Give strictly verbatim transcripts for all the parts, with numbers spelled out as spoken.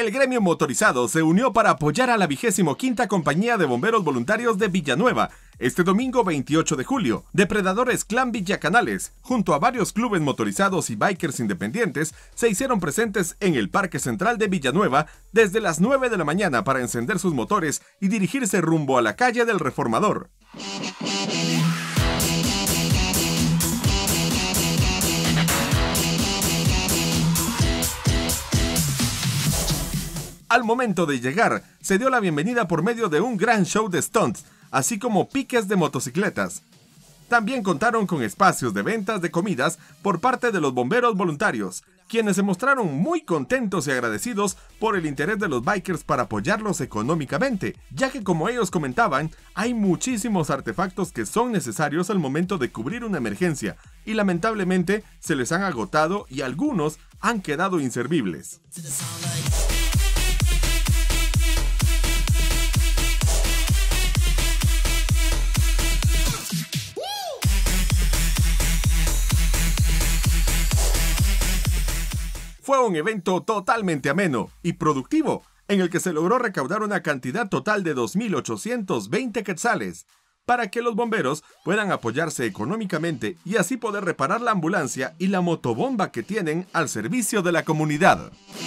El gremio motorizado se unió para apoyar a la vigésimo quinta Compañía de Bomberos Voluntarios de Villanueva este domingo veintiocho de julio. Depredadores Clan Villacanales, junto a varios clubes motorizados y bikers independientes, se hicieron presentes en el Parque Central de Villanueva desde las nueve de la mañana para encender sus motores y dirigirse rumbo a la calle del Reformador. Al momento de llegar, se dio la bienvenida por medio de un gran show de stunts, así como piques de motocicletas. También contaron con espacios de ventas de comidas por parte de los bomberos voluntarios, quienes se mostraron muy contentos y agradecidos por el interés de los bikers para apoyarlos económicamente, ya que, como ellos comentaban, hay muchísimos artefactos que son necesarios al momento de cubrir una emergencia y lamentablemente se les han agotado y algunos han quedado inservibles. Fue un evento totalmente ameno y productivo, en el que se logró recaudar una cantidad total de dos mil ochocientos veinte quetzales, para que los bomberos puedan apoyarse económicamente y así poder reparar la ambulancia y la motobomba que tienen al servicio de la comunidad.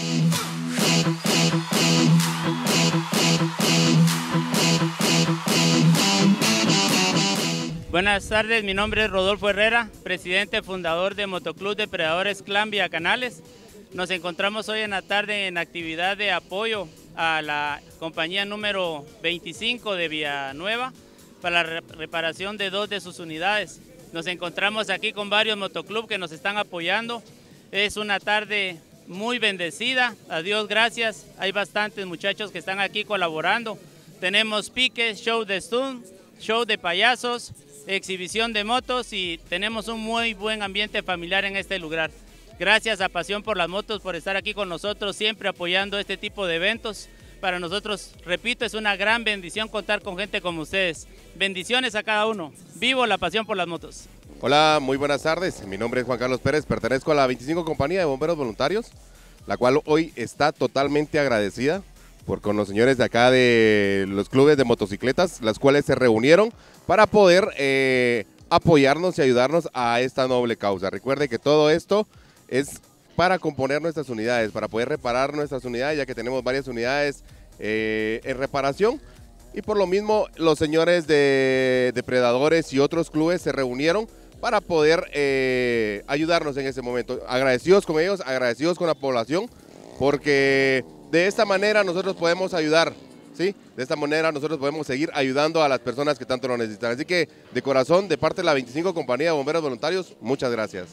Buenas tardes, mi nombre es Rodolfo Herrera, presidente fundador de Motoclub Depredadores Clan Villacanales. Nos encontramos hoy en la tarde en actividad de apoyo a la compañía número veinticinco de Villanueva para la reparación de dos de sus unidades. Nos encontramos aquí con varios motoclubs que nos están apoyando. Es una tarde muy bendecida, a Dios gracias. Hay bastantes muchachos que están aquí colaborando. Tenemos piques, show de stunt, show de payasos, exhibición de motos y tenemos un muy buen ambiente familiar en este lugar. Gracias a Pasión por las Motos por estar aquí con nosotros, siempre apoyando este tipo de eventos. Para nosotros, repito, es una gran bendición contar con gente como ustedes. Bendiciones a cada uno. Vivo la pasión por las motos. Hola, muy buenas tardes. Mi nombre es Juan Carlos Pérez, pertenezco a la veinticinco Compañía de Bomberos Voluntarios, la cual hoy está totalmente agradecida por con los señores de acá de los clubes de motocicletas, las cuales se reunieron para poder eh, apoyarnos y ayudarnos a esta noble causa. Recuerde que todo esto es para componer nuestras unidades, para poder reparar nuestras unidades, ya que tenemos varias unidades eh, en reparación. Y por lo mismo, los señores de Depredadores y otros clubes se reunieron para poder eh, ayudarnos en ese momento. Agradecidos con ellos, agradecidos con la población, porque de esta manera nosotros podemos ayudar, ¿sí? De esta manera nosotros podemos seguir ayudando a las personas que tanto lo necesitan. Así que, de corazón, de parte de la veinticinco Compañía de Bomberos Voluntarios, muchas gracias.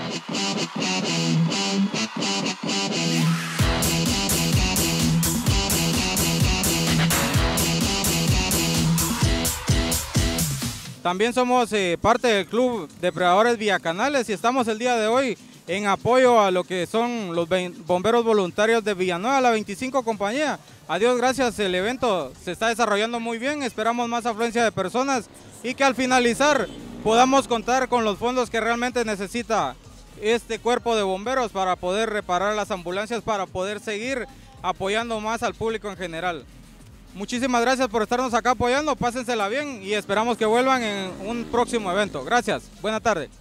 También somos eh, parte del Club Depredadores Villacanales y estamos el día de hoy en apoyo a lo que son los bomberos voluntarios de Villanueva, la veinticinco Compañía. A Dios gracias, el evento se está desarrollando muy bien, esperamos más afluencia de personas y que al finalizar podamos contar con los fondos que realmente necesita este cuerpo de bomberos para poder reparar las ambulancias, para poder seguir apoyando más al público en general. Muchísimas gracias por estarnos acá apoyando, pásensela bien y esperamos que vuelvan en un próximo evento. Gracias, buena tarde.